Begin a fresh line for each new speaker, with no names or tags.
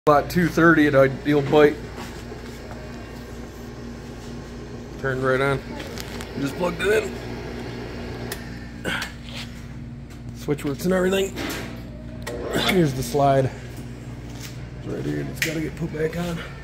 About 2:30 at Ideal Bite. Turned right on. Just plugged it in. Switch works and everything. Here's the slide. It's right here. It's got to get put back on.